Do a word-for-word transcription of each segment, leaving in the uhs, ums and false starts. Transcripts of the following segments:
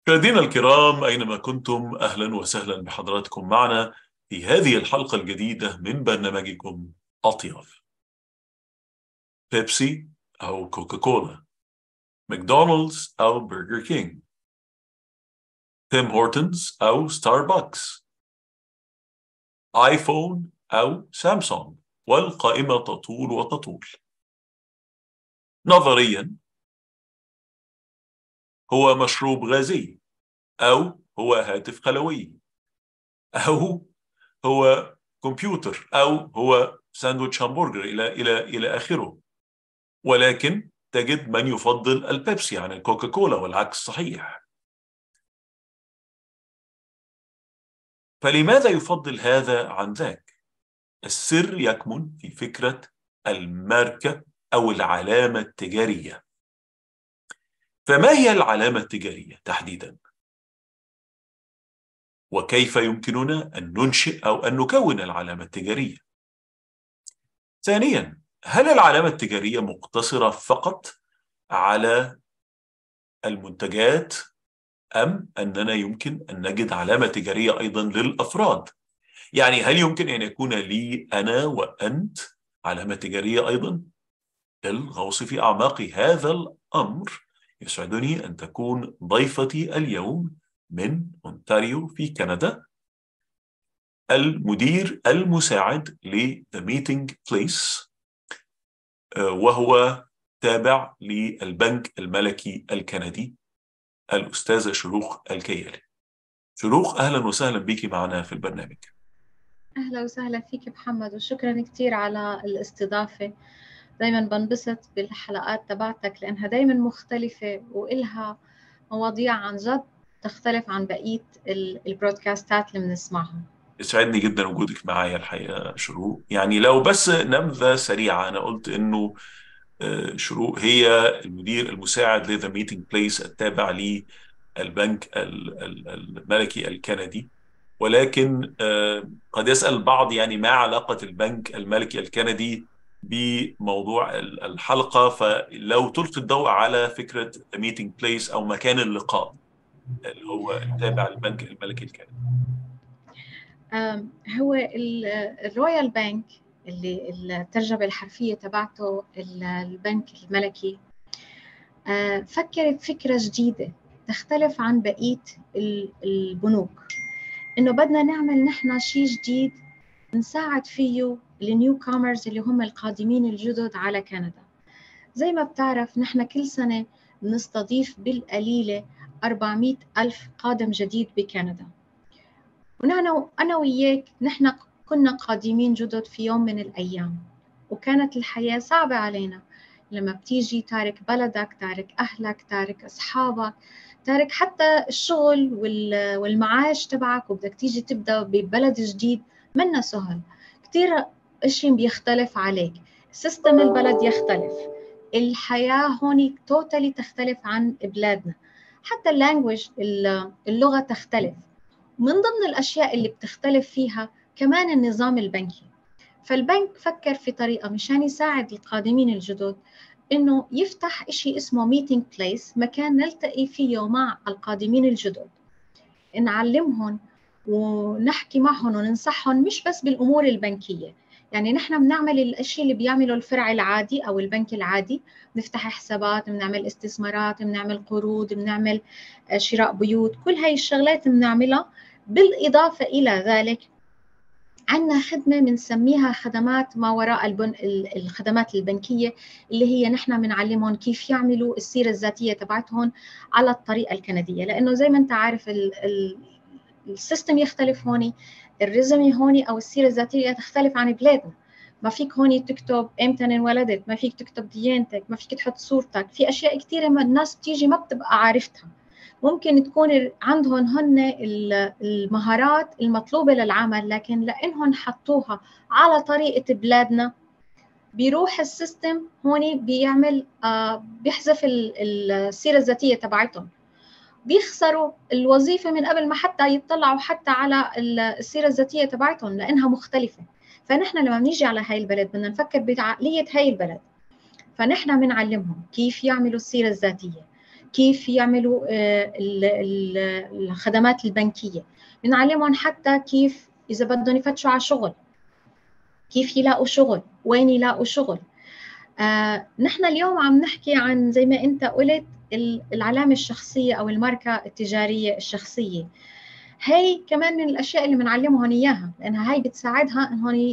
مشاهدينا الكرام أينما كنتم، أهلا وسهلا بحضراتكم معنا في هذه الحلقة الجديدة من برنامجكم أطياف. بيبسي أو كوكاكولا، ماكدونالدز أو برجر كينج، تيم هورتنز أو ستاربكس، آيفون أو سامسونج، والقائمة تطول وتطول. نظريا هو مشروب غازي، أو هو هاتف خلوي، أو هو كمبيوتر، أو هو ساندويتش همبرجر إلى إلى إلى آخره. ولكن تجد من يفضل البيبسي عن الكوكاكولا، والعكس صحيح. فلماذا يفضل هذا عن ذاك؟ السر يكمن في فكرة الماركة أو العلامة التجارية. فما هي العلامة التجارية تحديداً؟ وكيف يمكننا أن ننشئ أو أن نكون العلامة التجارية؟ ثانياً، هل العلامة التجارية مقتصرة فقط على المنتجات، أم أننا يمكن أن نجد علامة تجارية أيضاً للأفراد؟ يعني هل يمكن أن يكون لي أنا وأنت علامة تجارية أيضاً؟ للغوص في أعماق هذا الأمر يسعدني أن تكون ضيفتي اليوم من أونتاريو في كندا المدير المساعد ل The Meeting Place، وهو تابع للبنك الملكي الكندي، الأستاذة شروق الكيالي. شروق، أهلا وسهلا بك معنا في البرنامج. أهلا وسهلا فيك محمد، وشكرا كثير على الاستضافة. دايما بنبسط بالحلقات تبعتك لأنها دايما مختلفة وإلها مواضيع عن جد تختلف عن بقية البرودكاستات اللي بنسمعها. يسعدني جدا وجودك معايا الحقيقة شروق. يعني لو بس نبذة سريعة، أنا قلت إنه شروق هي المدير المساعد لذا ميتنج بليس التابع للبنك الملكي الكندي. ولكن قد يسأل البعض يعني ما علاقة البنك الملكي الكندي بموضوع الحلقة، فلو تلقي الضوء على فكرة ميتنج بليس أو مكان اللقاء اللي هو التابع للبنك الملكي الكندي. هو الرويال بانك اللي الترجمة الحرفية تبعته البنك الملكي فكر بفكرة جديدة تختلف عن بقية البنوك، إنه بدنا نعمل نحن شيء جديد نساعد فيه النيو كامرز اللي هم القادمين الجدد على كندا. زي ما بتعرف نحن كل سنة نستضيف بالقليلة أربعمئة ألف قادم جديد بكندا، ونحن أنا وياك نحن كنا قادمين جدد في يوم من الأيام، وكانت الحياة صعبة علينا. لما بتيجي تارك بلدك، تارك أهلك، تارك أصحابك، تارك حتى الشغل والمعاش تبعك، وبدك تيجي تبدأ ببلد جديد، منا سهل. كتير اشي بيختلف عليك، سيستم البلد يختلف، الحياة هون توتالي تختلف عن بلادنا، حتى اللانجويج اللغة تختلف. من ضمن الأشياء اللي بتختلف فيها كمان النظام البنكي. فالبنك فكر في طريقة مشان يساعد القادمين الجدد إنه يفتح إشي اسمه ميتينج بليس، مكان نلتقي فيه مع القادمين الجدد، نعلمهم ونحكي معهم وننصحهم مش بس بالأمور البنكية. يعني نحن بنعمل الأشياء اللي بيعمله الفرع العادي أو البنك العادي، بنفتح حسابات، بنعمل استثمارات، بنعمل قروض، بنعمل شراء بيوت، كل هاي الشغلات بنعملها. بالإضافة إلى ذلك عندنا خدمة بنسميها خدمات ما وراء البن... الخدمات البنكية، اللي هي نحن بنعلمهم كيف يعملوا السيرة الذاتية تبعتهم على الطريقة الكندية، لأنه زي ما أنت عارف ال... ال... السيستم يختلف هوني، الريزومي هوني أو السيرة الذاتية تختلف عن بلادنا. ما فيك هوني تكتب امتى انولدت، ما فيك تكتب ديانتك، ما فيك تحط صورتك، في أشياء كثيرة ما الناس بتيجي ما بتبقى عارفتها. ممكن تكون عندهم هن المهارات المطلوبة للعمل، لكن لأنهم حطوها على طريقة بلادنا بيروح السيستم هون بيعمل آه بيحذف السيرة الذاتية تبعتهم، بيخسروا الوظيفة من قبل ما حتى يطلعوا حتى على السيرة الذاتية تبعتهم لأنها مختلفة. فنحن لما بنيجي على هاي البلد بدنا نفكر بعقلية هاي البلد، فنحن بنعلمهم كيف يعملوا السيرة الذاتية، كيف يعملوا الخدمات البنكية، بنعلمهم حتى كيف إذا بدهم يفتشوا على شغل، كيف يلاقوا شغل، وين يلاقوا شغل. آه، نحن اليوم عم نحكي عن زي ما أنت قلت العلامة الشخصية أو الماركة التجارية الشخصية. هي كمان من الأشياء اللي بنعلمهم إياها، لأنها هي بتساعدها إنهم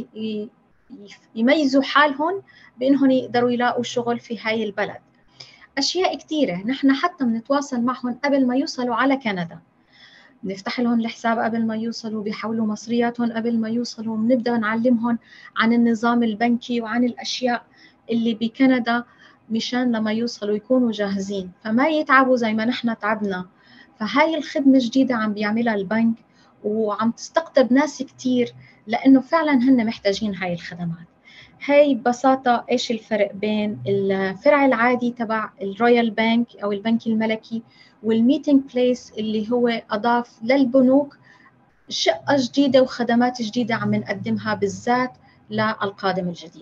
يميزوا حالهم بإنهم يقدروا يلاقوا شغل في هاي البلد. أشياء كثيرة نحن حتى بنتواصل معهم قبل ما يوصلوا على كندا، بنفتح لهم الحساب قبل ما يوصلوا، بيحولوا مصرياتهم قبل ما يوصلوا، بنبدأ نعلمهم عن النظام البنكي وعن الأشياء اللي بكندا مشان لما يوصلوا يكونوا جاهزين، فما يتعبوا زي ما نحن تعبنا. فهاي الخدمة جديدة عم بيعملها البنك وعم تستقطب ناس كتير، لأنه فعلا هن محتاجين هاي الخدمات. هاي ببساطة إيش الفرق بين الفرع العادي تبع الرويال بانك أو البنك الملكي والميتينج بليس اللي هو أضاف للبنوك شقة جديدة وخدمات جديدة عم نقدمها بالذات للقادم الجديد.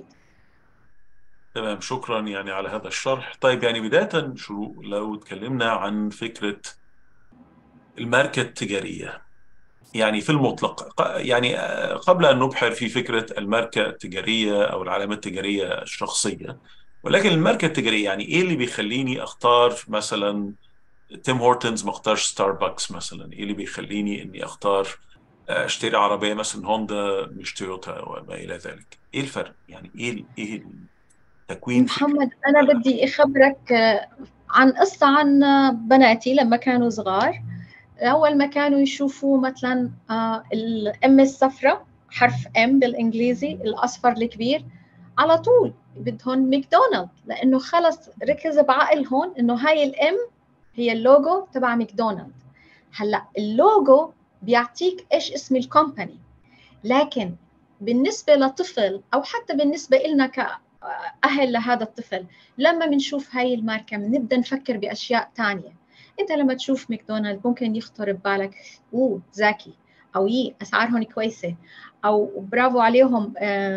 تمام، شكرا يعني على هذا الشرح. طيب يعني بداية شروق، لو تكلمنا عن فكرة الماركة التجارية يعني في المطلق، ق- يعني آه، قبل أن نبحر في فكرة الماركة التجارية أو العلامة التجارية الشخصية، ولكن الماركة التجارية يعني إيه اللي بيخليني أختار مثلا تيم هورتنز ما اختارش ستاربكس مثلا؟ إيه اللي بيخليني إني أختار آه، أشتري عربية مثلا هوندا مش تويوتا وما إلى ذلك؟ إيه الفرق؟ يعني إيه إيه تكوين فكرة؟ محمد، أنا بدي أخبرك عن قصة عن بناتي لما كانوا صغار. أول ما كانوا يشوفوا مثلا الأم الصفراء، حرف إم بالإنجليزي الأصفر الكبير، على طول بدهم ماكدونالد، لأنه خلص ركز بعقلهم إنه هاي الأم هي اللوجو تبع ماكدونالد. هلا اللوجو بيعطيك إيش اسم الكومباني، لكن بالنسبة لطفل أو حتى بالنسبة لنا كأهل لهذا الطفل، لما بنشوف هاي الماركة بنبدأ نفكر بأشياء تانية. أنت لما تشوف ماكدونالد ممكن يخطر ببالك أوه زاكي، أو يي أسعارهم كويسة، أو برافو عليهم،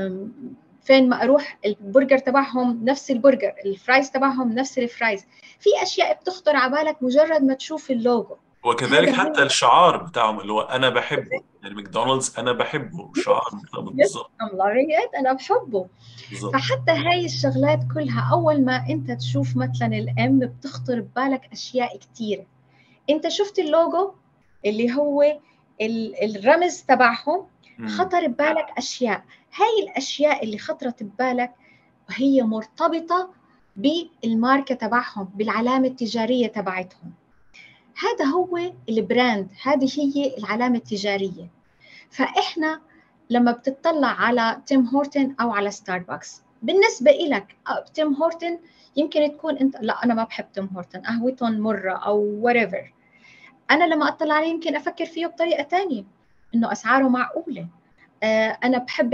فين ما أروح البرجر تبعهم نفس البرجر، الفرايز تبعهم نفس الفرايز. في أشياء بتخطر على بالك مجرد ما تشوف اللوجو. وكذلك هذا حتى هو الشعار بتاعهم اللي هو انا بحبه، يعني ماكدونالدز انا بحبه، شعار يس بالظبط. I'm loving it، أنا بحبه. بالظبط. فحتى هاي الشغلات كلها أول ما أنت تشوف مثلا الأم بتخطر ببالك أشياء كتير. أنت شفت اللوجو اللي هو الرمز تبعهم، امم. خطر ببالك أشياء. هاي الأشياء اللي خطرت ببالك وهي مرتبطة بالماركة تبعهم، بالعلامة التجارية تبعتهم. هذا هو البراند، هذه هي العلامة التجارية. فإحنا لما بتطلع على تيم هورتن أو على ستاربكس، بالنسبة إلك تيم هورتن يمكن تكون أنت لا أنا ما بحب تيم هورتن، قهوتهم مرة أو whatever. أنا لما أطلع عليه يمكن أفكر فيه بطريقة تانية، إنه أسعاره معقولة. آه أنا بحب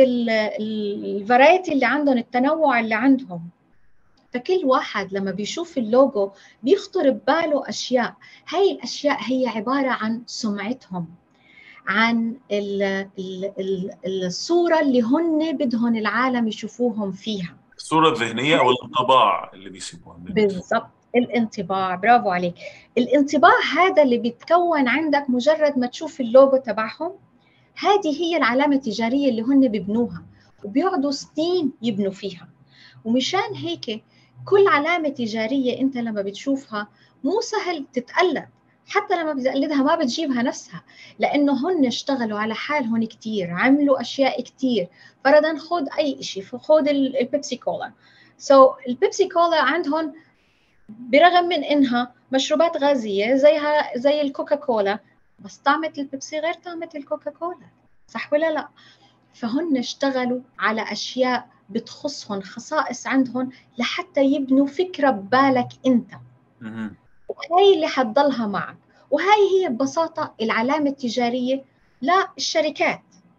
الفرايتي اللي عندهم، التنوع اللي عندهم. فكل واحد لما بيشوف اللوجو بيخطر بباله أشياء. هاي الأشياء هي عبارة عن سمعتهم، عن ال ال ال الصورة اللي هن بدهم العالم يشوفوهم فيها. الصورة الذهنية او الانطباع اللي بيسيبوها من الناس. بالضبط، الانطباع، برافو عليك. الانطباع هذا اللي بيتكون عندك مجرد ما تشوف اللوجو تبعهم. هذه هي العلامة التجارية اللي هن بيبنوها وبيقعدوا سنين يبنوا فيها. ومشان هيك كل علامة تجارية أنت لما بتشوفها مو سهل تتقلد، حتى لما بتقلدها ما بتجيبها نفسها، لأنه هن اشتغلوا على حالهم كتير، عملوا أشياء كتير. فرضاً خود أي شيء، خود البيبسي كولا. سو so, البيبسي كولا عندهم برغم من إنها مشروبات غازية زيها زي الكوكا كولا، بس طعمة البيبسي غير طعمة الكوكا كولا، صح ولا لا؟ فهن اشتغلوا على أشياء بتخصهم، خصائص عندهم، لحتى يبنوا فكرة ببالك أنت، مهم. وهي اللي حتضلها معك. وهي هي ببساطة العلامة التجارية للشركات.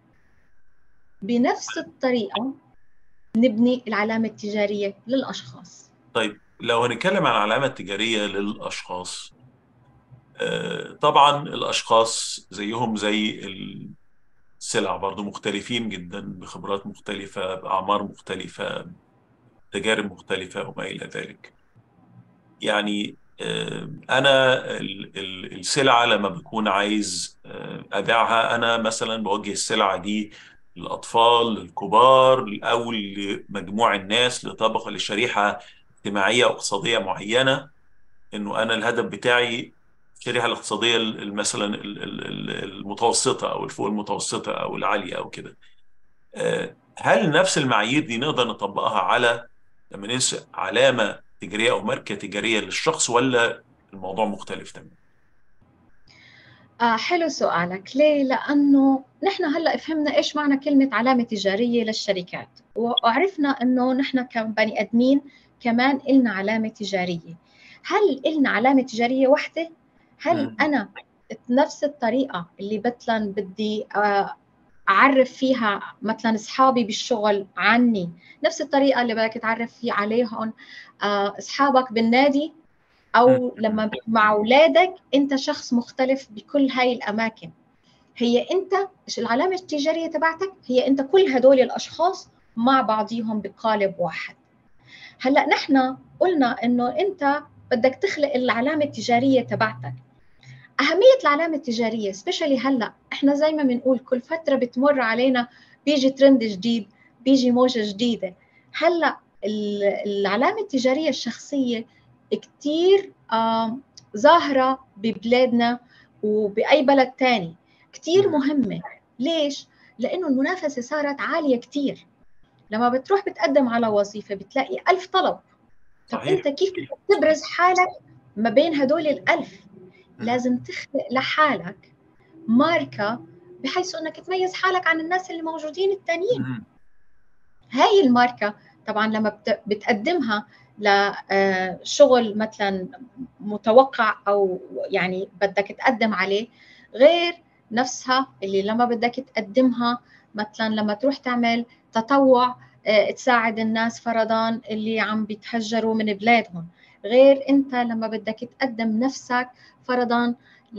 بنفس الطريقة نبني العلامة التجارية للأشخاص. طيب لو هنتكلم عن العلامة التجارية للأشخاص، آه، طبعا الأشخاص زيهم زي السلع برضو مختلفين جدا، بخبرات مختلفة، بأعمار مختلفة، تجارب مختلفة وما إلى ذلك. يعني آه، انا ال- ال- السلعه لما بكون عايز آه، ابيعها، انا مثلا بوجه السلعه دي للاطفال، للكبار، او لمجموع الناس، لطبقه، لشريحه اجتماعيه او اقتصاديه معينه. انه انا الهدف بتاعي الشريحه الاقتصاديه ال- مثلا ال- ال- ال- المتوسطه او الفوق المتوسطه او العاليه او كده. آه، هل نفس المعايير دي نقدر نطبقها على لما ننشئ علامة تجارية أو ماركة تجارية للشخص، ولا الموضوع مختلف تماما؟ آه حلو سؤالك. ليه؟ لأنه نحن هلأ فهمنا إيش معنى كلمة علامة تجارية للشركات، وعرفنا إنه نحن كبني آدمين كمان إلنا علامة تجارية. هل إلنا علامة تجارية واحدة؟ هل مم. أنا نفس الطريقة اللي مثلا بدي آه أعرف فيها مثلا أصحابي بالشغل عني، نفس الطريقة اللي بدك تعرف فيه عليهم آه أصحابك بالنادي، أو مم. لما مع أولادك أنت شخص مختلف بكل هاي الأماكن؟ هي أنت العلامة التجارية تبعتك هي أنت كل هدول الأشخاص مع بعضهم بقالب واحد. هلأ نحن قلنا إنه أنت بدك تخلق العلامة التجارية تبعتك. أهمية العلامة التجارية سبيشالي هلأ إحنا زي ما بنقول كل فترة بتمر علينا بيجي ترند جديد، بيجي موجة جديدة. هلأ العلامة التجارية الشخصية كتير ظاهرة ببلادنا وبأي بلد تاني، كتير مم. مهمة. ليش؟ لأنه المنافسة صارت عالية كتير. لما بتروح بتقدم على وظيفة بتلاقي ألف طلب. طب صحيح. أنت كيف بدك صحيح. تبرز حالك ما بين هدول الألف؟ مم. لازم تخلق لحالك ماركة بحيث أنك تميز حالك عن الناس اللي موجودين التانيين. مم. هاي الماركة طبعا لما بتقدمها لشغل مثلا متوقع أو يعني بدك تقدم عليه، غير نفسها اللي لما بدك تقدمها مثلا لما تروح تعمل تطوع تساعد الناس فرضاً اللي عم بيتهجروا من بلادهم، غير أنت لما بدك تقدم نفسك فرضاً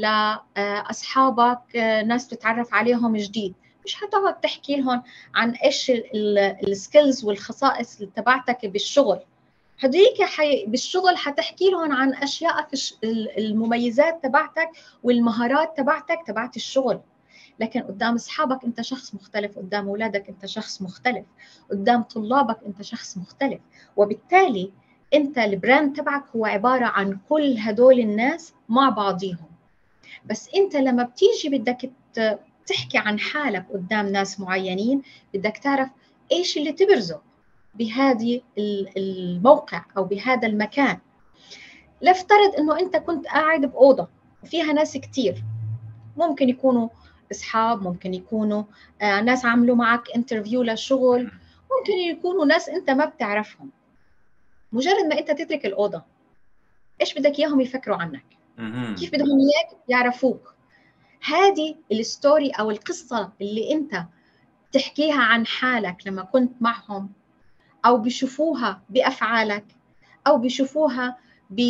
لأصحابك ناس تتعرف عليهم جديد. مش حتقعد تحكي لهم عن ايش السكيلز والخصائص اللي تبعتك بالشغل، هديك حي... بالشغل حتحكي لهم عن اشيائك المميزات تبعتك والمهارات تبعتك تبعت الشغل. لكن قدام اصحابك انت شخص مختلف، قدام اولادك انت شخص مختلف، قدام طلابك انت شخص مختلف. وبالتالي انت البراند تبعك هو عبارة عن كل هدول الناس مع بعضيهم. بس انت لما بتيجي بدك تحكي عن حالك قدام ناس معينين، بدك تعرف ايش اللي تبرزه بهذه الموقع او بهذا المكان. لفترض انه انت كنت قاعد بأوضة وفيها ناس كتير، ممكن يكونوا اصحاب، ممكن يكونوا آه ناس عملوا معك انترفيو للشغل، ممكن يكونوا ناس انت ما بتعرفهم. مجرد ما انت تترك الأوضة، ايش بدك اياهم يفكروا عنك؟ كيف مم. بدهم اياك يعرفوك؟ هذه الستوري او القصة اللي انت تحكيها عن حالك لما كنت معهم، أو بيشوفوها بأفعالك، أو بيشوفوها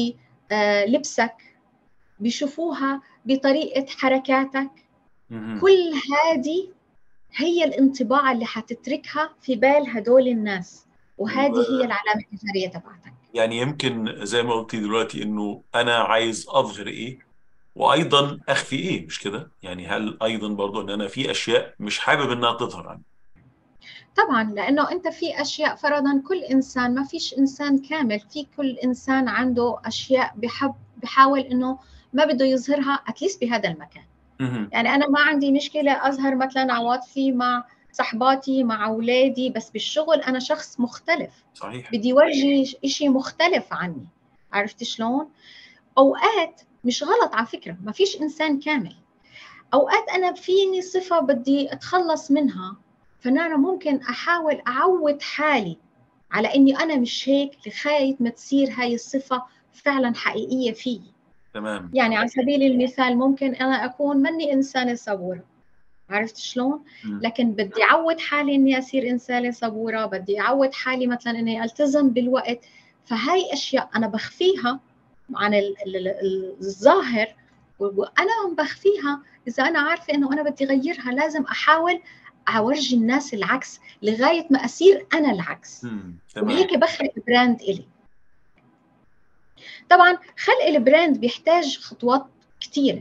بلبسك، بيشوفوها بطريقة حركاتك. مم. كل هذه هي الانطباع اللي حتتركها في بال هدول الناس، وهذه هي العلامة التجارية تبعتك. يعني يمكن زي ما قلتي دلوقتي انه انا عايز اظهر ايه وايضا اخفي ايه، مش كده؟ يعني هل ايضا برضو ان انا في اشياء مش حابب انها تظهر عني؟ طبعا لأنه أنت في أشياء فرضا، كل إنسان، ما فيش إنسان كامل، في كل إنسان عنده أشياء بحب بحاول إنه ما بده يظهرها أتليست بهذا المكان. مم. يعني أنا ما عندي مشكلة أظهر مثلا عواطفي مع صحباتي مع أولادي، بس بالشغل أنا شخص مختلف، صحيح. بدي ورجي إشي مختلف عني. عرفت شلون؟ أوقات مش غلط على فكرة، ما فيش إنسان كامل. أوقات أنا فيني صفة بدي أتخلص منها، فأنا ممكن أحاول أعود حالي على إني أنا مش هيك لغاية ما تصير هاي الصفة فعلا حقيقية فيي. تمام. يعني على سبيل المثال ممكن أنا أكون مني إنسانة صبورة، عرفت شلون؟ مم. لكن بدي أعود حالي إني أصير إنسانة صبورة، بدي أعود حالي مثلا إني ألتزم بالوقت. فهاي أشياء أنا بخفيها عن الظاهر، وأنا عم بخفيها. إذا أنا عارفة إنه أنا بدي أغيرها لازم أحاول أورجي الناس العكس لغاية ما أصير أنا العكس، مم. تمام. وهيك بخلق براند إلي. طبعا خلق البراند بيحتاج خطوات كثيره.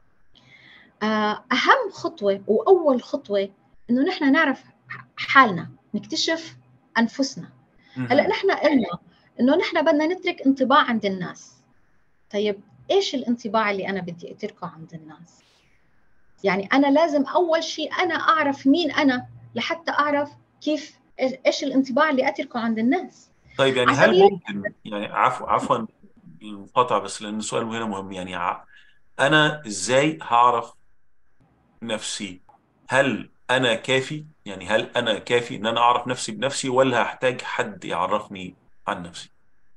اهم خطوه واول خطوه انه نحن نعرف حالنا، نكتشف انفسنا. هلا نحن قلنا انه نحن بدنا نترك انطباع عند الناس. طيب ايش الانطباع اللي انا بدي اتركه عند الناس؟ يعني انا لازم اول شيء انا اعرف مين انا لحتى اعرف كيف ايش الانطباع اللي اتركه عند الناس. طيب يعني على هل سبيل ممكن، يعني عفوا عفوا المقاطعة، بس لأن السؤال هنا مهم، يعني ع- أنا إزاي هعرف نفسي؟ هل أنا كافي؟ يعني هل أنا كافي إن أنا أعرف نفسي بنفسي، ولا هحتاج حد يعرفني عن نفسي؟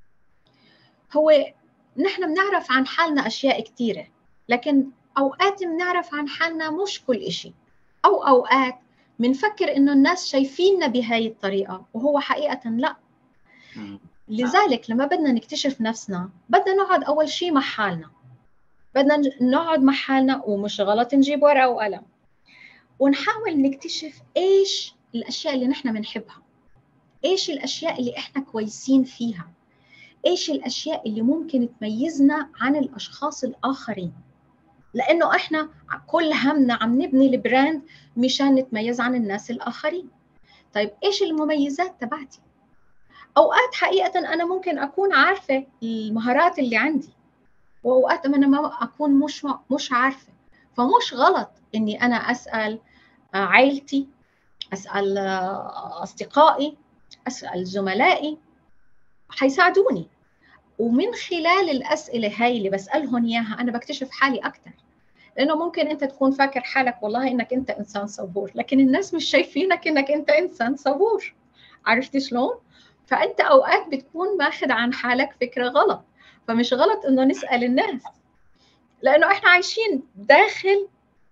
هو نحن بنعرف عن حالنا اشياء كثيره، لكن اوقات بنعرف عن حالنا مش كل شيء، او اوقات بنفكر انه الناس شايفيننا بهاي الطريقه وهو حقيقه لا. مم. لذلك لما بدنا نكتشف نفسنا بدنا نقعد اول شيء مع حالنا، بدنا نقعد مع حالنا ومش غلط نجيب ورقه وقلم ونحاول نكتشف ايش الاشياء اللي نحن بنحبها، ايش الاشياء اللي احنا كويسين فيها، ايش الاشياء اللي ممكن تميزنا عن الاشخاص الاخرين، لانه احنا كل همنا عم نبني البراند مشان نتميز عن الناس الاخرين. طيب ايش المميزات تبعتي؟ اوقات حقيقه انا ممكن اكون عارفه المهارات اللي عندي، واوقات انا ما اكون مش مش عارفه. فمش غلط اني انا اسال عائلتي، اسال اصدقائي، اسال زملائي، حيساعدوني. ومن خلال الاسئله هاي اللي بسالهم اياها انا بكتشف حالي اكثر. لانه ممكن انت تكون فاكر حالك والله انك انت انسان صبور، لكن الناس مش شايفينك انك انت انسان صبور. عرفت شلون؟ فانت اوقات بتكون ماخذ عن حالك فكره غلط. فمش غلط انه نسال الناس، لانه احنا عايشين داخل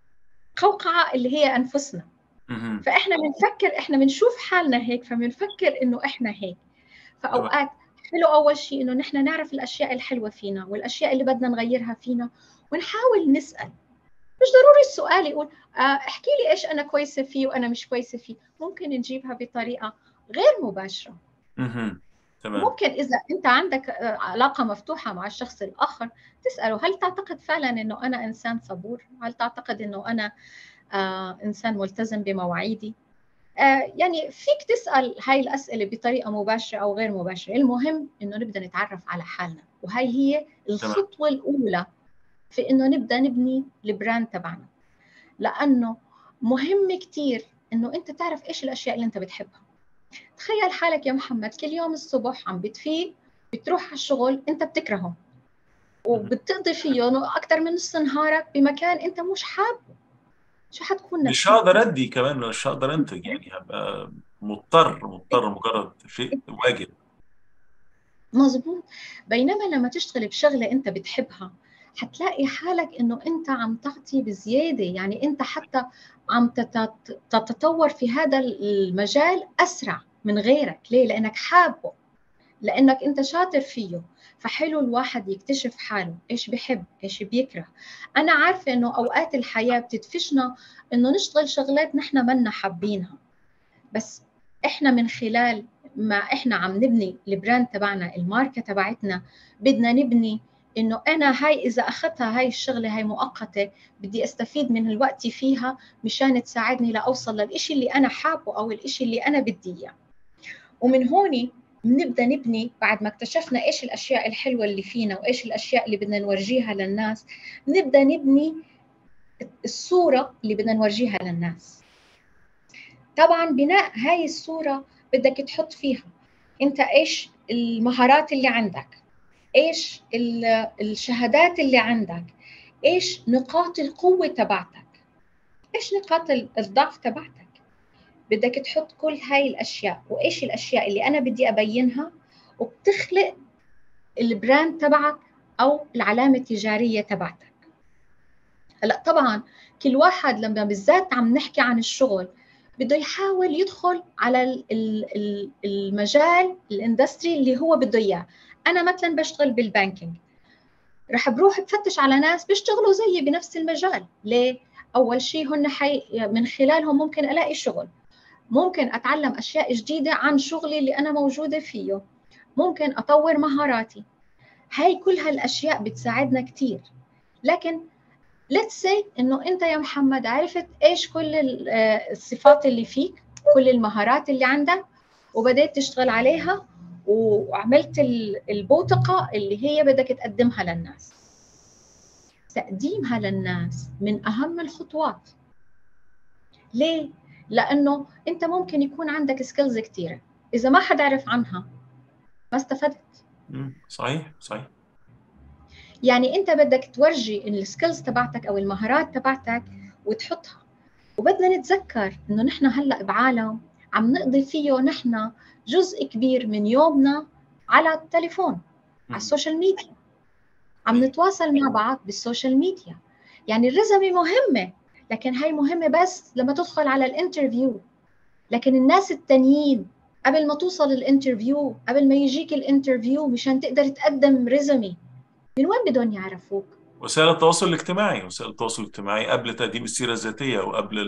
قوقعه اللي هي انفسنا. مهم. فاحنا بنفكر، احنا بنشوف حالنا هيك فبنفكر انه احنا هيك. تمام. فاوقات حلو اول شيء انه نحن نعرف الاشياء الحلوه فينا والاشياء اللي بدنا نغيرها فينا، ونحاول نسال. مش ضروري السؤال يقول آه احكي لي ايش انا كويسه فيه وانا مش كويسه فيه، ممكن نجيبها بطريقه غير مباشره. مهم. تمام. وممكن اذا انت عندك آه علاقه مفتوحه مع الشخص الاخر تساله هل تعتقد فعلا انه انا انسان صبور؟ هل تعتقد انه انا آه انسان ملتزم بمواعيدي؟ آه يعني فيك تسال هاي الاسئله بطريقه مباشره او غير مباشره، المهم انه نبدا نتعرف على حالنا، وهي هي تمام. الخطوه الاولى في انه نبدا نبني البراند تبعنا. لانه مهم كثير انه انت تعرف ايش الاشياء اللي انت بتحبها. تخيل حالك يا محمد كل يوم الصبح عم بتفيق بتروح على الشغل انت بتكرهه، مهم. وبتقضي فيه اكثر من نص نهارك بمكان انت مش حابه، شو حتكون مش هقدر نفسيتك؟ ادي كمان، مش هقدر انتج، يعني هبقى مضطر مضطر مجرد شيء واجب. مظبوط. بينما لما تشتغل بشغله انت بتحبها حتلاقي حالك انه انت عم تعطي بزياده، يعني انت حتى عم تتطور في هذا المجال اسرع من غيرك. ليه؟ لانك حابه، لانك انت شاطر فيه. فحلو الواحد يكتشف حاله، ايش بحب ايش بيكره. انا عارفه انه اوقات الحياه بتدفشنا انه نشتغل شغلات نحن منا حابينها، بس احنا من خلال ما احنا عم نبني البراند تبعنا، الماركه تبعتنا، بدنا نبني انه انا هاي اذا اخذتها هاي الشغله هاي مؤقته بدي استفيد من الوقت فيها مشان تساعدني لاوصل للإشي اللي انا حابه او الإشي اللي انا بدي اياه. ومن هون بنبدا نبني بعد ما اكتشفنا ايش الاشياء الحلوه اللي فينا وايش الاشياء اللي بدنا نورجيها للناس، بنبدا نبني الصوره اللي بدنا نورجيها للناس. طبعا بناء هاي الصورة بدك تحط فيها انت ايش المهارات اللي عندك، ايش الشهادات اللي عندك، ايش نقاط القوة تبعتك، ايش نقاط الضعف تبعتك. بدك تحط كل هاي الاشياء وايش الاشياء اللي انا بدي ابينها، وبتخلق البراند تبعك او العلامة التجارية تبعتك. هلا طبعا كل واحد لما بالذات عم نحكي عن الشغل بده يحاول يدخل على المجال الاندستري اللي هو بده اياه. انا مثلا بشتغل بالبانكينج، رح بروح بفتش على ناس بيشتغلوا زيي بنفس المجال. ليه؟ اول شيء هن حي من خلالهم ممكن الاقي شغل، ممكن اتعلم اشياء جديده عن شغلي اللي انا موجوده فيه، ممكن اطور مهاراتي. هاي كل هالاشياء بتساعدنا كثير. لكن let's say انه انت يا محمد عرفت ايش كل الصفات اللي فيك، كل المهارات اللي عندك، وبدأت تشتغل عليها وعملت البوتقة اللي هي بدك تقدمها للناس. تقديمها للناس من أهم الخطوات. ليه؟ لأنه أنت ممكن يكون عندك سكيلز كتيرة، إذا ما حد عرف عنها ما استفدت. صحيح صحيح. يعني أنت بدك تورجي السكيلز تبعتك أو المهارات تبعتك وتحطها. وبدنا نتذكر إنه نحن هلأ بعالم عم نقضي فيه نحن جزء كبير من يومنا على التليفون، على السوشيال ميديا، عم نتواصل مع بعض بالسوشيال ميديا. يعني الرزمة مهمة، لكن هاي مهمة بس لما تدخل على الانترفيو. لكن الناس التانيين قبل ما توصل الانترفيو، قبل ما يجيك الانترفيو مشان تقدر تقدم رزمة، من وين بدهم يعرفوك؟ وسائل التواصل الاجتماعي، وسائل التواصل الاجتماعي قبل تقديم السيرة الذاتية وقبل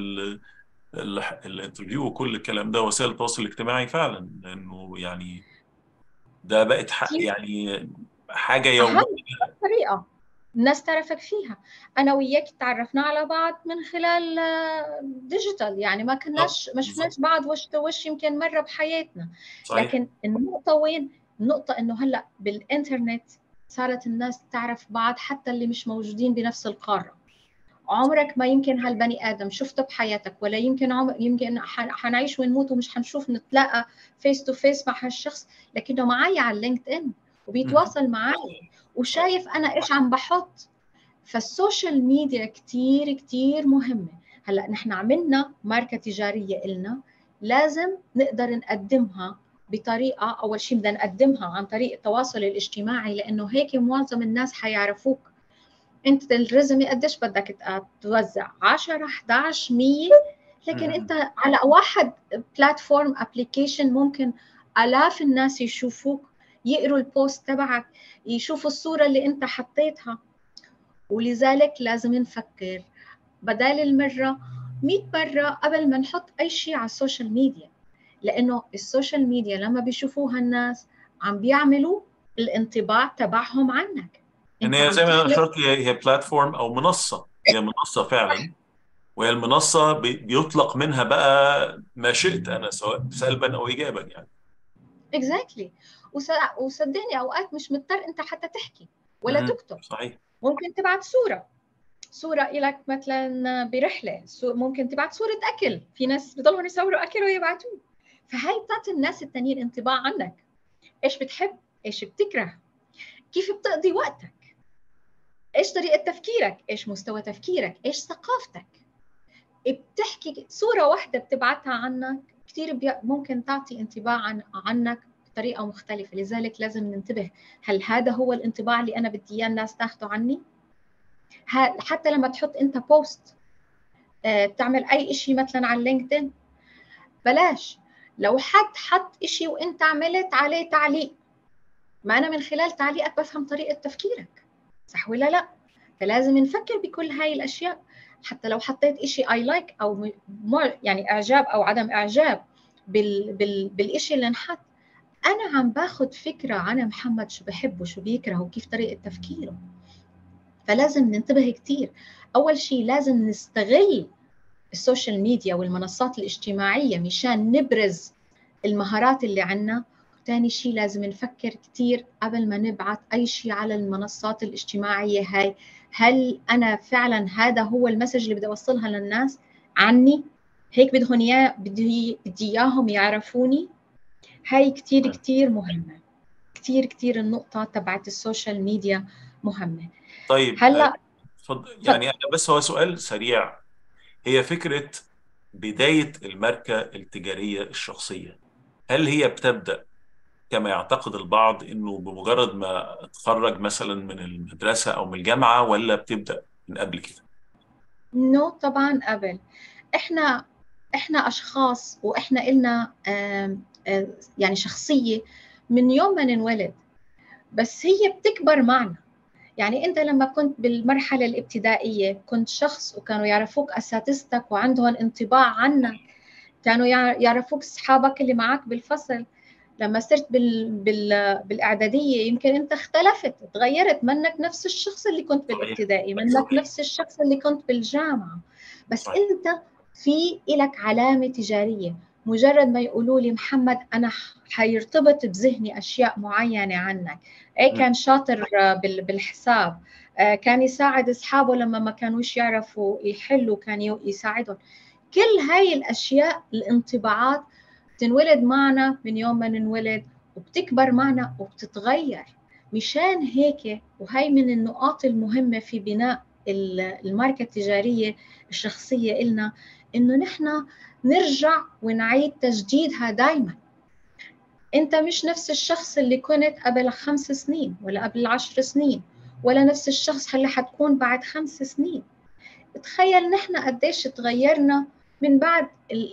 الانترفيو وكل الكلام ده وسائل التواصل الاجتماعي فعلا، لانه يعني ده بقت يعني حاجة يومية. أهم طريقة الناس تعرفك فيها. أنا وياك تعرفنا على بعض من خلال ديجيتال، يعني ما كناش ما شفناش بعض وش وش يمكن مرة بحياتنا. صحيح. لكن النقطة وين؟ النقطة إنه هلأ بالإنترنت صارت الناس تعرف بعض حتى اللي مش موجودين بنفس القارة. عمرك ما يمكن هالبني آدم شفته بحياتك، ولا يمكن عمر يمكن حنعيش ونموت ومش حنشوف نتلاقى فيس تو فيس مع هالشخص، لكنه معي على اللينكد إن وبيتواصل معي وشايف أنا إيش عم بحط. فالسوشيال ميديا كتير كتير مهمة. هلأ نحن عملنا ماركة تجارية إلنا، لازم نقدر نقدمها بطريقة، أول شيء بدنا نقدمها عن طريق التواصل الاجتماعي، لأنه هيك معظم الناس حيعرفوك. انت الرزمه قديش بدك توزع؟ عشرة إحدى عشر مية، لكن انت على واحد بلاتفورم ابلكيشن ممكن الاف الناس يشوفوك، يقروا البوست تبعك، يشوفوا الصوره اللي انت حطيتها. ولذلك لازم نفكر بدل المره مئة مره قبل ما نحط اي شيء على السوشيال ميديا، لانه السوشيال ميديا لما بيشوفوها الناس عم بيعملوا الانطباع تبعهم عنك. يعني انت هي عم زي ما تخلق. اشرت، هي هي بلاتفورم او منصه، هي منصه فعلا. وهي المنصه بي- بيطلق منها بقى ما شئت انا، سواء سلبا او ايجابا يعني. اكزاكتلي. وصدقني اوقات مش مضطر انت حتى تحكي ولا مم. تكتب. صحيح. ممكن تبعت صوره، صوره إلك مثلا برحله، ممكن تبعت صوره اكل، في ناس بيضلوا يصوروا اكل ويبعتوه. فهي بتعطي الناس التانيين انطباع عنك، ايش بتحب، ايش بتكره، كيف بتقضي وقتك، ايش طريقه تفكيرك، ايش مستوى تفكيرك، ايش ثقافتك. بتحكي صوره واحده بتبعتها عنك كثير ممكن تعطي انطباع عن عنك بطريقه مختلفه. لذلك لازم ننتبه، هل هذا هو الانطباع اللي انا بدي اياه الناس تاخده عني؟ حتى لما تحط انت بوست، بتعمل اي شيء مثلا على لينكدين، بلاش لو حد حط شيء وانت عملت عليه تعليق، ما انا من خلال تعليقك بفهم طريقه تفكيرك، صح ولا لا؟ فلازم نفكر بكل هاي الاشياء. حتى لو حطيت شيء اي لايك او يعني اعجاب او عدم اعجاب بال بال بالشيء اللي انحط، انا عم باخذ فكره عن محمد، شو بحب وشو بيكره وكيف طريقه تفكيره. فلازم ننتبه كثير. اول شيء لازم نستغل السوشيال ميديا والمنصات الاجتماعيه مشان نبرز المهارات اللي عنا. ثاني شيء لازم نفكر كثير قبل ما نبعث اي شيء على المنصات الاجتماعيه هاي، هل انا فعلا هذا هو المسج اللي بدي اوصلها للناس عني؟ هيك بدهم اياه، بدي بدي اياهم يعرفوني؟ هاي كثير كثير مهمه، كثير كثير النقطه تبعت السوشيال ميديا مهمه. طيب هلا اتفضل. يعني أنا بس هو سؤال سريع، هي فكرة بداية الماركة التجارية الشخصية، هل هي بتبدأ كما يعتقد البعض انه بمجرد ما اتخرج مثلا من المدرسة او من الجامعة، ولا بتبدأ من قبل كده؟ نو طبعا قبل. احنا احنا اشخاص واحنا إلنا يعني شخصيه من يوم ما ننولد، بس هي بتكبر معنا. يعني انت لما كنت بالمرحله الابتدائيه كنت شخص وكانوا يعرفوك اساتذتك وعندهم انطباع عنك، كانوا يعرفوك اصحابك اللي معك بالفصل. لما صرت بال... بال... بالإعدادية يمكن أنت اختلفت، تغيرت، منك نفس الشخص اللي كنت صحيح بالابتدائي، منك صحيح نفس الشخص اللي كنت بالجامعة. بس صحيح. أنت في إلك علامة تجارية. مجرد ما يقولوا لي محمد أنا حيرتبط بذهني أشياء معينة عنك، إيه مم. كان شاطر بال... بالحساب، كان يساعد أصحابه لما ما كانوش يعرفوا يحلوا كان يساعدهم. كل هاي الأشياء الانطباعات بتنولد معنا من يوم ما ننولد، وبتكبر معنا وبتتغير. مشان هيك وهي من النقاط المهمة في بناء الماركة التجارية الشخصية إلنا، إنه نحن نرجع ونعيد تجديدها دايما. أنت مش نفس الشخص اللي كنت قبل خمس سنين ولا قبل عشر سنين، ولا نفس الشخص اللي حتكون بعد خمس سنين. تخيل نحن قديش تغيرنا من بعد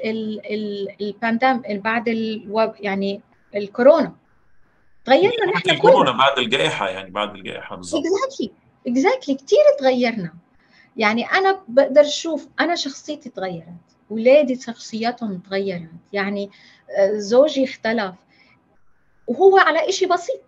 البانديم، بعد ال يعني الكورونا، تغيرنا بعد نحن الكورونا، كلنا. بعد الجائحة، يعني بعد الجائحة بالظبط. اكزاكتلي اكزاكتلي كثير تغيرنا. يعني انا بقدر اشوف انا شخصيتي تغيرت، اولادي شخصياتهم تغيرت، يعني زوجي اختلف، وهو على إشي بسيط،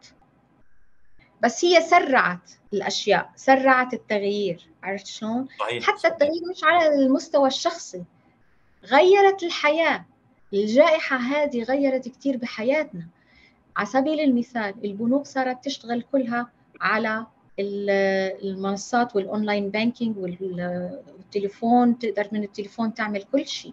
بس هي سرعت الاشياء، سرعت التغيير. عرفت شلون؟ صحيح حتى صحيح. التغيير مش على المستوى الشخصي، غيرت الحياة. الجائحة هذه غيرت كتير بحياتنا. على سبيل المثال البنوك صارت تشتغل كلها على المنصات والأونلاين بانكينج والتليفون، تقدر من التليفون تعمل كل شيء.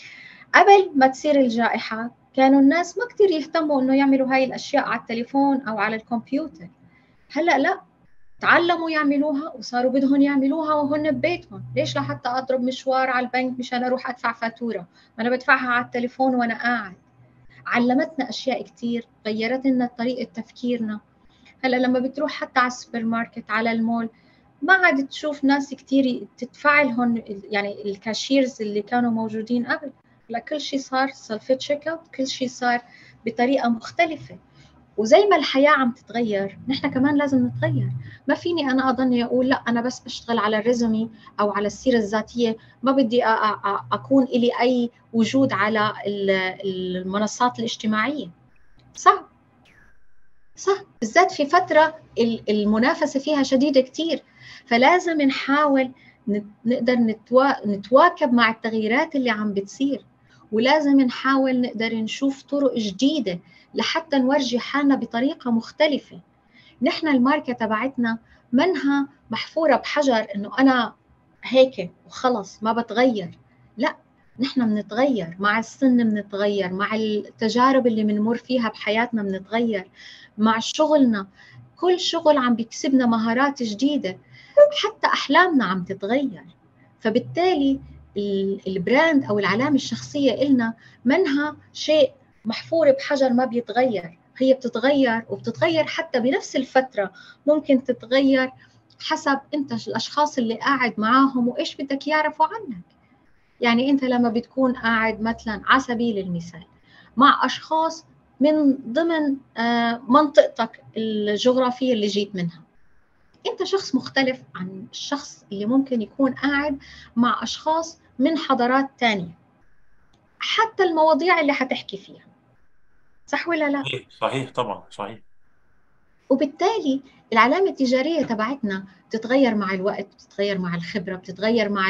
قبل ما تصير الجائحة كانوا الناس ما كتير يهتموا إنه يعملوا هاي الأشياء على التليفون أو على الكمبيوتر. هلأ لا، تعلموا يعملوها وصاروا بدهم يعملوها وهن ببيتهم. ليش لحتى اضرب مشوار على البنك مشان اروح ادفع فاتوره؟ ما انا بدفعها على التليفون وانا قاعد. علمتنا اشياء كثير، غيرت لنا طريقه تفكيرنا. هلا لما بتروح حتى على السوبر ماركت، على المول، ما عاد تشوف ناس كثير تدفع لهم، يعني الكاشيرز اللي كانوا موجودين قبل. لا، كل شيء صار سيلف تشيك اوت، كل شيء صار بطريقه مختلفه. وزي ما الحياة عم تتغير نحن كمان لازم نتغير. ما فيني أنا أضلني أقول لا أنا بس بشتغل على الريزومي أو على السيرة الذاتية، ما بدي أكون إلي أي وجود على المنصات الاجتماعية. صح صح، بالذات في فترة المنافسة فيها شديدة كتير. فلازم نحاول نقدر نتواكب مع التغييرات اللي عم بتصير، ولازم نحاول نقدر نشوف طرق جديدة لحتى نورجي حالنا بطريقة مختلفة. نحن الماركة تبعتنا منها محفورة بحجر إنه أنا هيك وخلص ما بتغير. لا، نحن بنتغير مع السن، بنتغير مع التجارب اللي بنمر فيها بحياتنا، بنتغير مع شغلنا. كل شغل عم بيكسبنا مهارات جديدة، حتى أحلامنا عم تتغير. فبالتالي البراند أو العلامة الشخصية إلنا منها شيء محفور بحجر ما بيتغير. هي بتتغير، وبتتغير حتى بنفس الفترة، ممكن تتغير حسب أنت الأشخاص اللي قاعد معاهم وإيش بدك يعرفوا عنك. يعني أنت لما بتكون قاعد مثلا على سبيل المثال مع أشخاص من ضمن منطقتك الجغرافية اللي جيت منها، أنت شخص مختلف عن الشخص اللي ممكن يكون قاعد مع أشخاص من حضارات تانية، حتى المواضيع اللي حتحكي فيها. صح ولا لا؟ صحيح صحيح طبعا صحيح. وبالتالي العلامة التجارية تبعتنا بتتغير مع الوقت، بتتغير مع الخبرة، بتتغير مع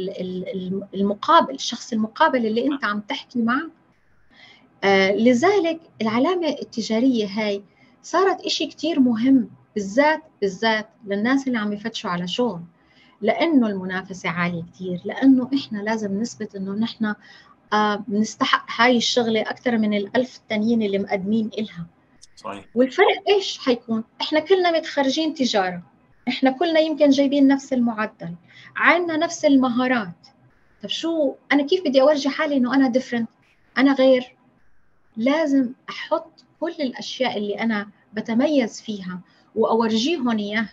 المقابل، الشخص المقابل اللي أنت عم تحكي معه. آه لذلك العلامة التجارية هاي صارت إشي كتير مهم، بالذات بالذات للناس اللي عم يفتشوا على شغل، لأنه المنافسة عالية كتير، لأنه إحنا لازم نثبت إنه نحن آه بنستحق هاي الشغلة أكثر من الألف التانيين اللي مقدمين إلها. صحيح. والفرق إيش حيكون؟ إحنا كلنا متخرجين تجارة، إحنا كلنا يمكن جايبين نفس المعدل، عنا نفس المهارات. طب شو أنا كيف بدي أورجي حالي إنه أنا ديفرنت، أنا غير؟ لازم أحط كل الأشياء اللي أنا بتميز فيها وأورجيهم إياها.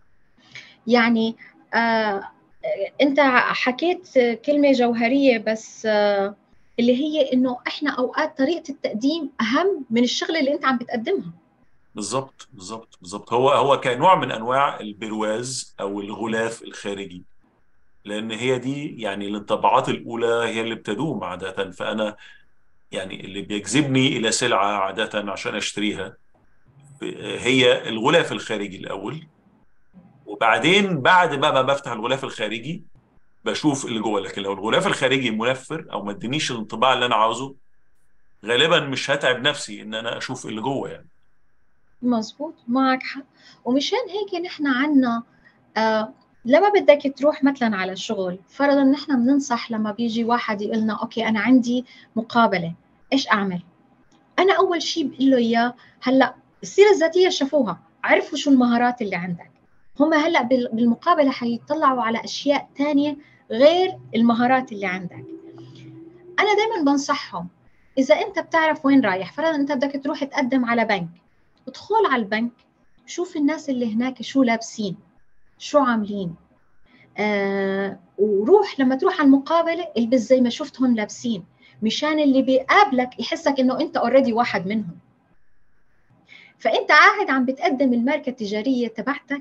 يعني آه أنت حكيت كلمة جوهرية، بس آه اللي هي إنه إحنا أوقات طريقة التقديم أهم من الشغلة اللي أنت عم بتقدمها. بالظبط بالظبط بالظبط. هو هو كنوع من انواع البرواز او الغلاف الخارجي، لان هي دي يعني الانطباعات الاولى هي اللي بتدوم عاده. فانا يعني اللي بيجذبني إلى سلعة عادة عشان أشتريها هي الغلاف الخارجي الأول، وبعدين بعد ما ما بفتح الغلاف الخارجي بشوف اللي جوه. لكن لو الغلاف الخارجي منفر أو ما ادينيش الانطباع اللي أنا عاوزه، غالبا مش هتعب نفسي إن أنا أشوف اللي جوه يعني. مظبوط، معك حق. ومشان هيك نحن عنا آه لما بدك تروح مثلا على الشغل، فرضا نحن بننصح لما بيجي واحد يقول لنا اوكي انا عندي مقابله، ايش اعمل؟ انا اول شيء بقول له اياه، هلا السيره الذاتيه شافوها، عرفوا شو المهارات اللي عندك. هم هلا بالمقابله حيطلعوا على اشياء ثانيه غير المهارات اللي عندك. انا دائما بنصحهم، اذا انت بتعرف وين رايح، فرضا انت بدك تروح تقدم على بنك، ادخل على البنك، شوف الناس اللي هناك شو لابسين، شو عاملين، آه وروح لما تروح على المقابله البس زي ما شفتهم لابسين، مشان اللي بيقابلك يحسك انه انت اوريدي واحد منهم. فانت قاعد عم بتقدم الماركه التجاريه تبعتك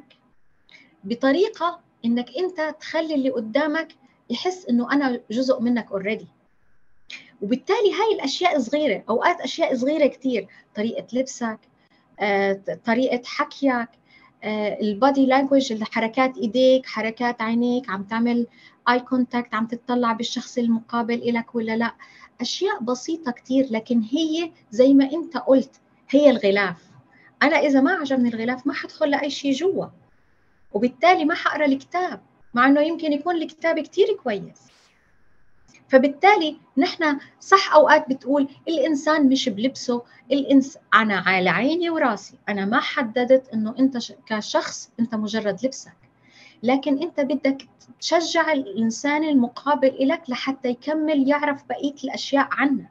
بطريقه انك انت تخلي اللي قدامك يحس انه انا جزء منك اوريدي. وبالتالي هاي الاشياء صغيره، اوقات اشياء صغيره كثير، طريقه لبسك، آه، طريقه حكيك، آه، البادي لانجوج، حركات ايديك، حركات عينيك، عم تعمل اي كونتاكت، عم تطلع بالشخص المقابل إلك ولا لا. اشياء بسيطه كثير، لكن هي زي ما انت قلت هي الغلاف. انا اذا ما عجبني الغلاف ما حدخل لاي شيء جوا، وبالتالي ما حقرا الكتاب، مع انه يمكن يكون الكتاب كثير كويس. فبالتالي نحن صح اوقات بتقول الانسان مش بلبسه، الانس انا على عيني وراسي، انا ما حددت انه انت كشخص انت مجرد لبسك، لكن انت بدك تشجع الانسان المقابل إلك لحتى يكمل يعرف بقية الاشياء عنك.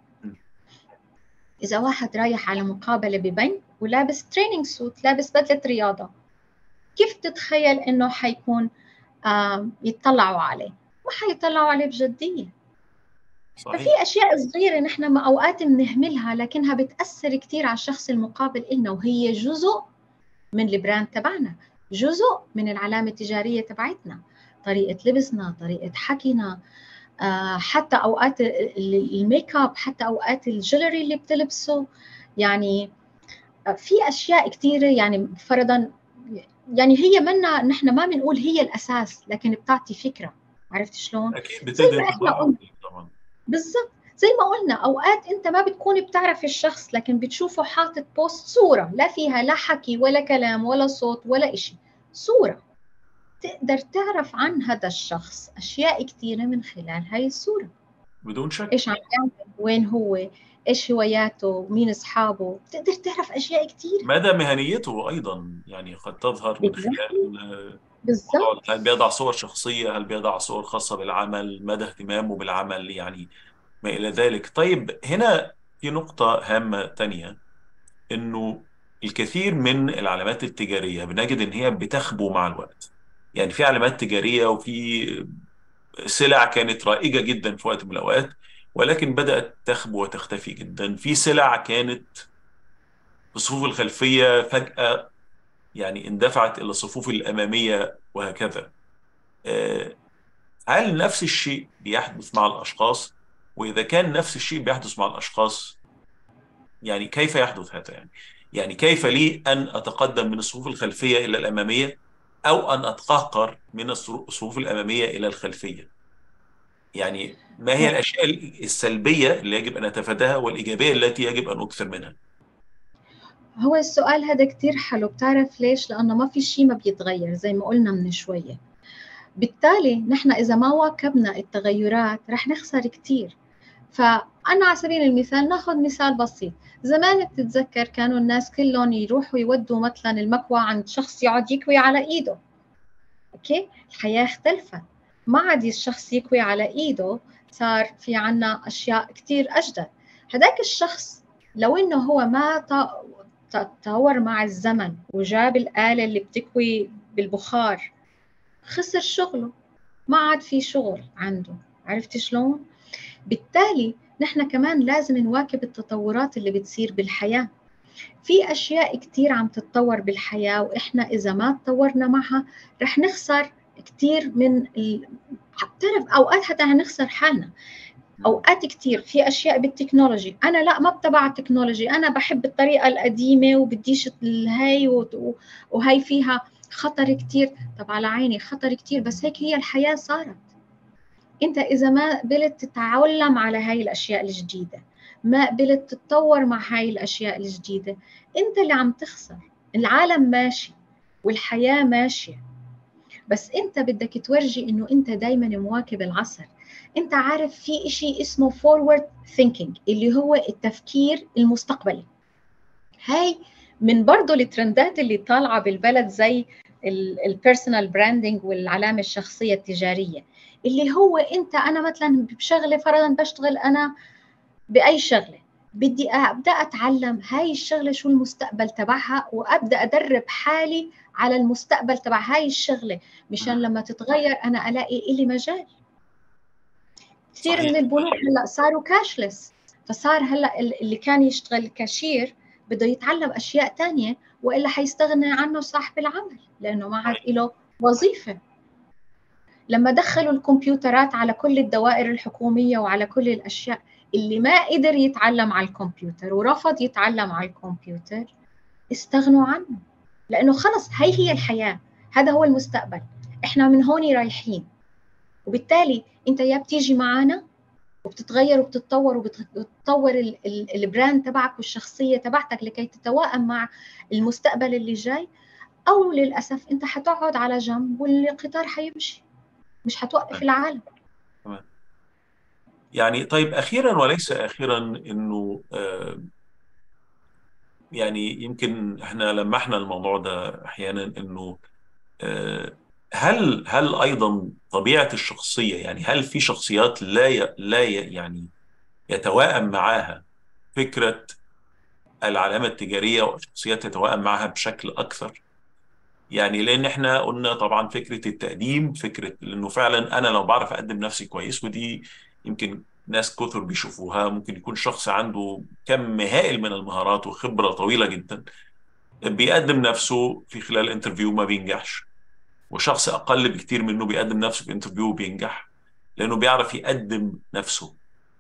اذا واحد رايح على مقابلة ببنك ولابس تريننج سوت، لابس بدلة رياضة، كيف تتخيل انه حيكون آه يتطلعوا عليه؟ ما حيطلعوا عليه بجدية. ففي صحيح. أشياء صغيرة نحن ما أوقات بنهملها، لكنها بتأثر كتير على الشخص المقابل إلنا، وهي جزء من البراند تبعنا، جزء من العلامة التجارية تبعتنا، طريقة لبسنا، طريقة حكينا، آه حتى أوقات الميك اب، حتى أوقات الجولري اللي بتلبسه. يعني في أشياء كتيرة، يعني فرضا يعني هي منا نحن ما بنقول هي الأساس، لكن بتعطي فكرة. عرفت شلون؟ أكيد زي بتدي ما احنا انطباع قلنا أفضل طبعا. بالضبط، زي ما قلنا اوقات انت ما بتكون بتعرف الشخص، لكن بتشوفه حاطط بوست صورة لا فيها لا حكي ولا كلام ولا صوت ولا إشي، صورة، تقدر تعرف عن هذا الشخص أشياء كثيرة من خلال هاي الصورة. بدون شك. إيش عم يعمل، وين هو، إيش هواياته، مين أصحابه، بتقدر تعرف أشياء كثيرة. مدى مهنيته أيضا يعني قد تظهر من exactly. خلال آه، موضوع بالضبط. هل بيضع صور شخصية، هل بيضع صور خاصة بالعمل، مدى اهتمامه بالعمل، يعني ما إلى ذلك. طيب هنا في نقطة هامة تانية، إنه الكثير من العلامات التجارية بنجد إن هي بتخبو مع الوقت. يعني في علامات تجارية وفي سلع كانت رائجة جدا في وقت من الأوقات، ولكن بدأت تخبو وتختفي جدا. في سلع كانت في الصفوف الخلفية فجأة يعني اندفعت إلى الصفوف الأمامية وهكذا. آه، هل نفس الشيء بيحدث مع الأشخاص؟ وإذا كان نفس الشيء بيحدث مع الأشخاص، يعني كيف يحدث هذا؟ يعني يعني كيف لي أن أتقدم من الصفوف الخلفية إلى الأمامية، أو أن أتقهقر من الصفوف الأمامية إلى الخلفية؟ يعني ما هي الأشياء السلبية اللي يجب أن أتفاداها، والإيجابية التي يجب أن أكثر منها؟ هو السؤال هذا كتير حلو، بتعرف ليش؟ لأنه ما في شيء ما بيتغير زي ما قلنا من شوية. بالتالي نحن إذا ما واكبنا التغيرات رح نخسر كتير. فأنا على سبيل المثال ناخذ مثال بسيط، زمان بتتذكر كانوا الناس كلهم يروحوا يودوا مثلا المكوى عند شخص يقعد يكوي على إيده. أوكي، الحياة اختلفت، ما عاد الشخص يكوي على إيده، صار في عنا أشياء كتير أجدد. هذاك الشخص لو إنه هو ما تطور مع الزمن وجاب الآلة اللي بتكوي بالبخار، خسر شغله، ما عاد في شغل عنده. عرفت شلون؟ بالتالي نحن كمان لازم نواكب التطورات اللي بتصير بالحياة. في أشياء كتير عم تتطور بالحياة، وإحنا إذا ما تطورنا معها رح نخسر كتير من ال... بتعرف أوقات حتى هنخسر حالنا. اوقات كثير في اشياء بالتكنولوجي انا لا ما بتبع التكنولوجي، انا بحب الطريقه القديمه وبديش الهي وهي فيها خطر كثير. طب على عيني خطر كثير، بس هيك هي الحياه صارت. انت اذا ما قبلت تتعلم على هاي الاشياء الجديده، ما قبلت تتطور مع هاي الاشياء الجديده، انت اللي عم تخسر. العالم ماشي والحياه ماشيه، بس انت بدك تورجي انه انت دايما مواكب العصر. انت عارف في اشي اسمه forward thinking اللي هو التفكير المستقبلي. هاي من برضو الترندات اللي طالعة بالبلد زي البيرسونال براندنج والعلامة الشخصية التجارية، اللي هو انت انا مثلا بشغلة فرضا بشتغل انا بأي شغلة، بدي أبدأ أتعلم هاي الشغلة شو المستقبل تبعها، وأبدأ أدرب حالي على المستقبل تبع هاي الشغلة، مشان لما تتغير أنا ألاقي إلي مجال. كثير من صحيح. البنوك هلأ صاروا كاشلس، فصار هلأ اللي كان يشتغل كاشير بده يتعلم أشياء تانية، وإلا حيستغنى عنه صاحب العمل لأنه ما عاد له وظيفة. لما دخلوا الكمبيوترات على كل الدوائر الحكومية وعلى كل الأشياء، اللي ما قدر يتعلم على الكمبيوتر ورفض يتعلم على الكمبيوتر استغنوا عنه، لأنه خلص هي هي الحياة، هذا هو المستقبل، إحنا من هون رايحين. وبالتالي أنت يا بتيجي معنا وبتتغير وبتتطور وبتطور البراند تبعك والشخصية تبعتك لكي تتوائم مع المستقبل اللي جاي، أو للأسف أنت حتقعد على جنب والقطار حيمشي، مش حتوقف العالم. تمام. يعني طيب أخيرا وليس آخرا، إنه آه يعني يمكن إحنا لمحنا الموضوع ده أحيانا، إنه آه هل هل أيضا طبيعة الشخصية، يعني هل في شخصيات لا ي لا ي يعني يتوائم معها فكرة العلامة التجارية، وشخصيات تتوائم معها بشكل أكثر؟ يعني لأن إحنا قلنا طبعا فكرة التقديم، فكرة إنه فعلا أنا لو بعرف أقدم نفسي كويس، ودي يمكن ناس كثر بيشوفوها، ممكن يكون شخص عنده كم هائل من المهارات وخبرة طويلة جدا، بيقدم نفسه في خلال انترفيو ما بينجحش، وشخص أقل بكتير منه بيقدم نفسه في انترفيو وبينجح، لأنه بيعرف يقدم نفسه.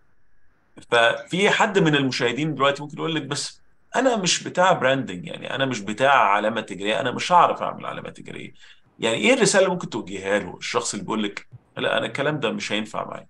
ففي حد من المشاهدين دلوقتي ممكن يقول لك بس انا مش بتاع براندنج، يعني انا مش بتاع علامه تجاريه، انا مش هعرف اعمل علامه تجاريه. يعني ايه الرساله اللي ممكن توجهها له الشخص اللي بيقول لك لا انا الكلام ده مش هينفع معايا؟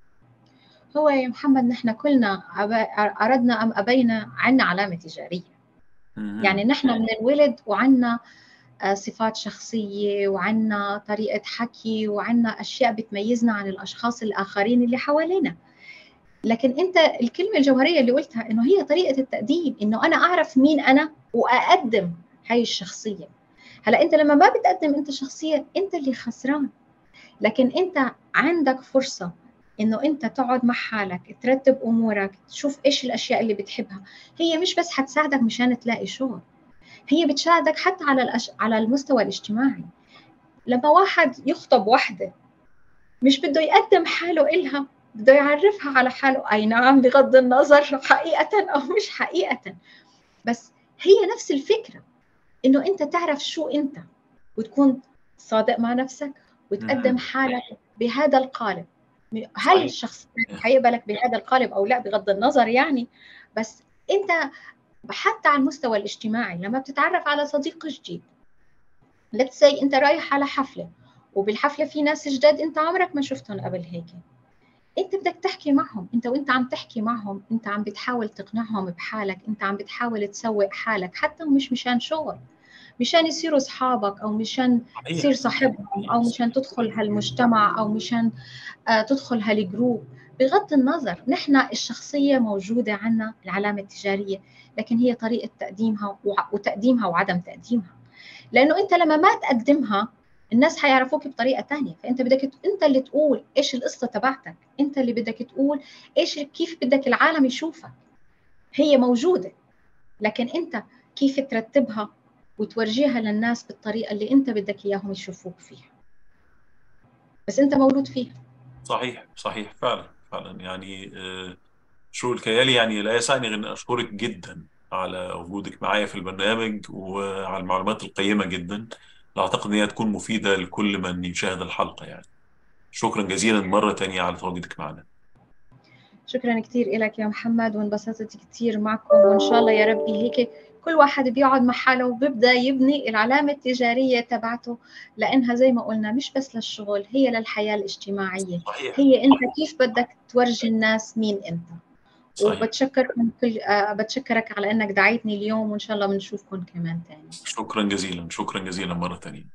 هو يا محمد نحن كلنا أردنا أم أبينا عنا علامة تجارية. يعني نحن من الولد وعنا صفات شخصية وعنا طريقة حكي وعنا أشياء بتميزنا عن الأشخاص الآخرين اللي حوالينا. لكن أنت الكلمة الجوهرية اللي قلتها إنه هي طريقة التقديم، إنه أنا أعرف مين أنا وأقدم هاي الشخصية. هلأ أنت لما ما بتقدم أنت شخصية أنت اللي خسران، لكن أنت عندك فرصة إنه أنت تقعد مع حالك ترتب أمورك، تشوف إيش الأشياء اللي بتحبها. هي مش بس حتساعدك مشان تلاقي شغل، هي بتساعدك حتى على الأش... على المستوى الاجتماعي. لما واحد يخطب وحده مش بده يقدم حاله إلها، بده يعرفها على حاله، أي نعم بغض النظر حقيقة أو مش حقيقة، بس هي نفس الفكرة، إنه أنت تعرف شو أنت وتكون صادق مع نفسك وتقدم حالك بهذا القالب. هل صحيح. الشخص حيقبلك بهذا القالب أو لا بغض النظر يعني، بس أنت حتى على المستوى الاجتماعي لما بتتعرف على صديق جديد، let's say أنت رايح على حفلة وبالحفلة في ناس جداد أنت عمرك ما شفتهم قبل هيك، أنت بدك تحكي معهم، أنت وأنت عم تحكي معهم أنت عم بتحاول تقنعهم بحالك، أنت عم بتحاول تسوق حالك، حتى مش مشان شغل، مشان يصيروا أصحابك أو مشان تصير صاحبهم أو مشان تدخل هالمجتمع أو مشان آه تدخل هالجروب. بغض النظر نحن الشخصية موجودة عنا العلامة التجارية، لكن هي طريقة تقديمها وتقديمها وعدم تقديمها. لأنه أنت لما ما تقدمها الناس حيعرفوك بطريقة تانية، فأنت بدك أنت اللي تقول إيش القصة تبعتك، أنت اللي بدك تقول إيش كيف بدك العالم يشوفك. هي موجودة، لكن أنت كيف ترتبها وتورجيها للناس بالطريقة اللي أنت بدك إياهم يشوفوك فيها، بس أنت مولود فيها. صحيح صحيح فعلا فعلا. يعني آه، شو الكيالي، يعني لا يسعني غير أن أشكرك جدا على وجودك معايا في البرنامج وعلى المعلومات القيمة جدا. أعتقد أن هي تكون مفيدة لكل من يشاهد الحلقة يعني. شكرا جزيلا مرة تانية على تواجدك معنا. شكرا كثير لك يا محمد، وانبسطت كثير معكم، وإن شاء الله يا ربي هيك كل واحد بيقعد مع حاله وبيبدأ يبني العلامة التجارية تبعته، لأنها زي ما قلنا مش بس للشغل، هي للحياة الاجتماعية. صحيح. هي أنت كيف بدك تورجي الناس مين أنت. صحيح. وبتشكركم كل آه بتشكرك على أنك دعيتني اليوم، وإن شاء الله بنشوفكم كمان تاني. شكرا جزيلا، شكرا جزيلا مرة ثانية.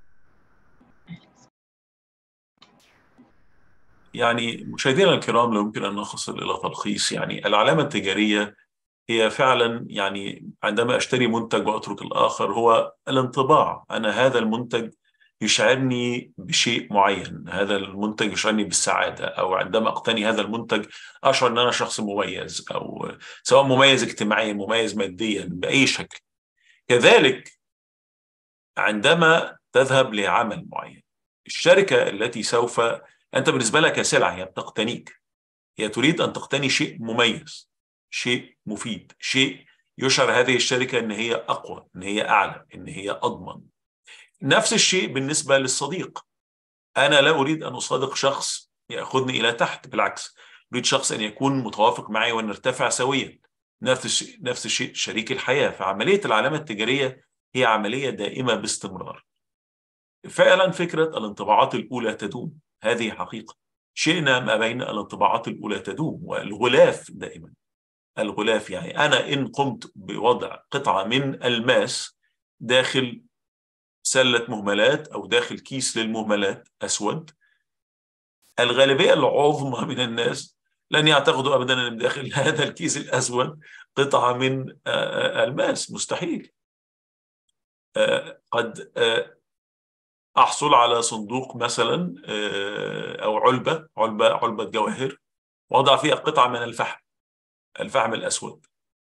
يعني مشاهدينا الكرام، لو يمكن أن نختصر إلى تلخيص، يعني العلامة التجارية هي فعلا، يعني عندما أشتري منتج وأترك الآخر، هو الانطباع. أنا هذا المنتج يشعرني بشيء معين، هذا المنتج يشعرني بالسعادة، أو عندما أقتني هذا المنتج أشعر أن أنا شخص مميز، أو سواء مميز اجتماعيا، مميز ماديا، بأي شكل. كذلك عندما تذهب لعمل معين، الشركة التي سوف أنت بالنسبة لك سلعة، هي بتقتنيك، هي تريد أن تقتني شيء مميز، شيء مفيد، شيء يشعر هذه الشركة أن هي أقوى، أن هي أعلى، أن هي أضمن. نفس الشيء بالنسبة للصديق. أنا لا أريد أن أصادق شخص يأخذني إلى تحت، بالعكس أريد شخص أن يكون متوافق معي ونرتفع سويا. نفس الشيء نفس الشيء شريك الحياة. فعملية العلامة التجارية هي عملية دائمة باستمرار. فعلا فكرة الانطباعات الأولى تدوم، هذه حقيقة. شئنا ما بين الانطباعات الأولى تدوم، والغلاف دائما. الغلاف يعني أنا إن قمت بوضع قطعة من الماس داخل سلة مهملات أو داخل كيس للمهملات أسود، الغالبية العظمى من الناس لن يعتقدوا أبدا أن داخل هذا الكيس الأسود قطعة من الماس. مستحيل. قد أحصل على صندوق مثلا، أو علبة علبة علبة جواهر، وأضع فيها قطعة من الفحم الفحم الأسود،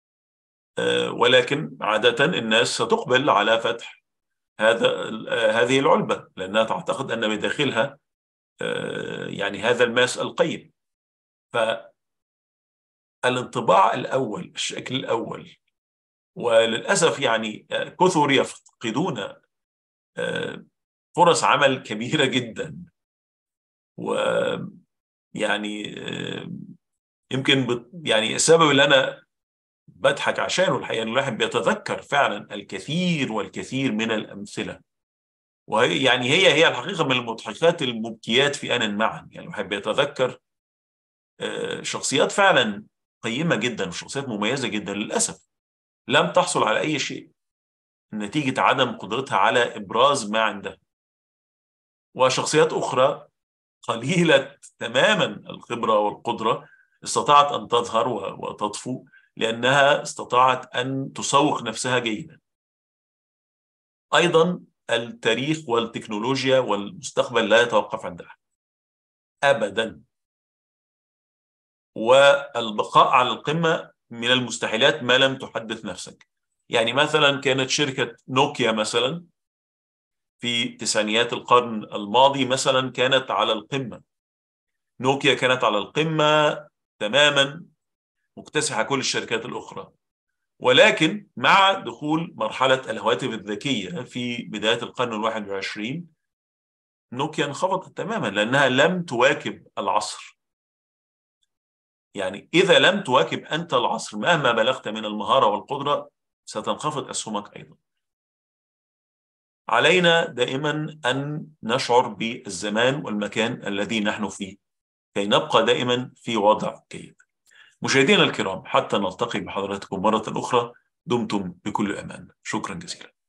ولكن عادة الناس ستقبل على فتح هذا هذه العلبة، لأنها تعتقد أن بداخلها يعني هذا الماس القيم. فالانطباع الأول، الشكل الأول، وللأسف يعني كثر يفقدون فرص عمل كبيرة جدا. ويعني يمكن يعني السبب اللي أنا بضحك عشانه الحقيقة، إن الواحد بيتذكر فعلا الكثير والكثير من الأمثلة، وهي يعني هي هي الحقيقة من المضحكات المبكيات في آن معا. يعني الواحد بيتذكر شخصيات فعلا قيمة جدا وشخصيات مميزة جدا، للأسف لم تحصل على أي شيء نتيجة عدم قدرتها على إبراز ما عندها. وشخصيات أخرى قليلة تماما الخبرة والقدرة استطاعت أن تظهر وتطفو، لأنها استطاعت أن تسوق نفسها جيدا. أيضا التاريخ والتكنولوجيا والمستقبل لا يتوقف عندها أبدا، والبقاء على القمة من المستحيلات ما لم تحدث نفسك. يعني مثلا كانت شركة نوكيا مثلا في تسعينيات القرن الماضي مثلا كانت على القمة. نوكيا كانت على القمة تماما، مكتسحة كل الشركات الأخرى. ولكن مع دخول مرحلة الهواتف الذكية في بداية القرن الواحد والعشرين، نوكيا انخفضت تماما لأنها لم تواكب العصر. يعني إذا لم تواكب أنت العصر مهما بلغت من المهارة والقدرة، ستنخفض أسهمك أيضا. علينا دائما أن نشعر بالزمان والمكان الذي نحن فيه كي نبقى دائما في وضع جيد. مشاهدينا الكرام، حتى نلتقي بحضراتكم مرة أخرى، دمتم بكل أمان. شكرا جزيلا.